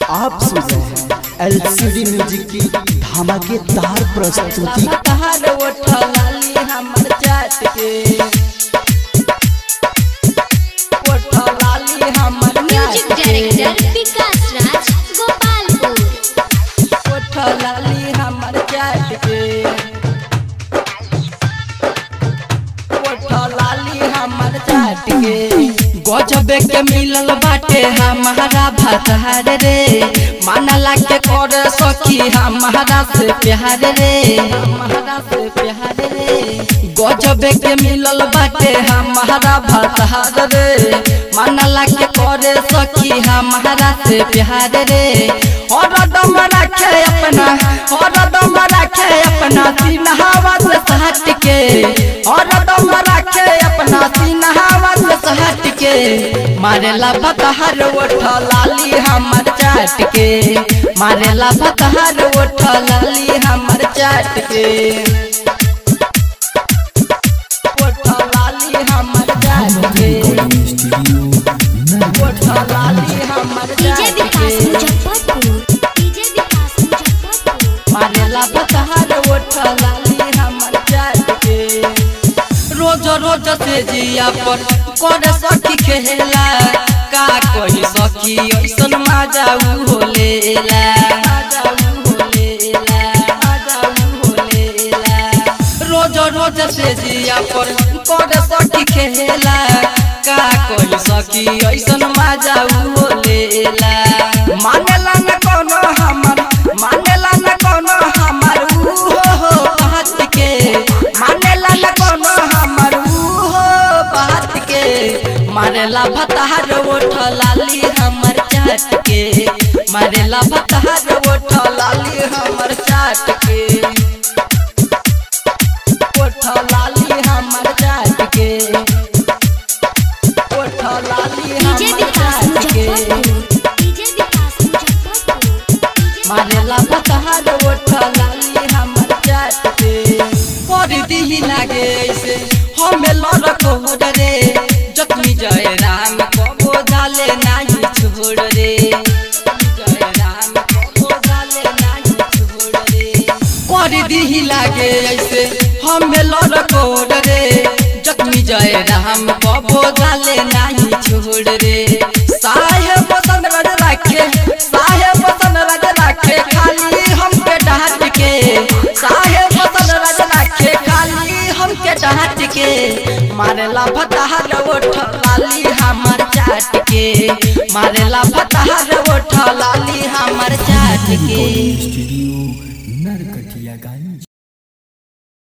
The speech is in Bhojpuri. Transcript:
आप सुन रहे हैं एलसीडी म्यूजिक की धमाकेदार प्रस्तुति। Music director Vikas Raj Gopalpur. गजबे के मिलल बाटे हमारा भतार रे, मानला के कर सखी हमारा से प्यार रे, हमारा से प्यार रे। गजबे के मिलल बाटे हमारा भतार रे, मानला के कर सखी हमारा से प्यार रे। और दम रखे अपना, और दम रखे अपना सीनहावा से हट के, और दम रखे अपना सीनहावा से हट के। मारेला भतहर ओठ लाली हमर चाट के, मारेला भतहर ओठ लाली हमर चाट के। ओठ लाली हमर चाट के, ओठ लाली हमर चाट के। मारेला भतहर ओठ लाली हमर चाट के। रोज रोज से जिया पर कर सखी खेला, का कही सखी ऐसन मजाऊ होलेला, रोज रोज से जिया पर कर सखी खेला, का कही सखी ऐसन मजाऊ होलेला। मानेला न कोनो हमर, मानेला न कोनो हमर हो बात के, मानेला न कोनो हमर बात के। मारेला भतहर ओठ लाली हमर चाट के, मारेला भतहर ओठ लाली हमर चाट के। ओठ लाली हमर चाट के, ओठ लाली हमर चाट के। मारेला भतहर ओठ लाली हमर चाट के। पर दिही लागे ऐसे हमें लड़को रे, जख्मी जय राम कबो जाले नहीं छोड़ रे, जय राम कबो जाले नहीं छोड़ रे। कर दिही लागे ऐसे हमें लड़को रे, जख्मी जय राम कबो जाले नहीं छोड़ रे। साहेब पसंद रज रखे, साहेब पसंद रज रखे खाली हमके डांट के, साहेब पसंद रज रखे खाली हमके डांट के। मारेला भतहर ओठ लाली हमर चाट के, मारेला भतहर ओठ लाली हमर चाट के।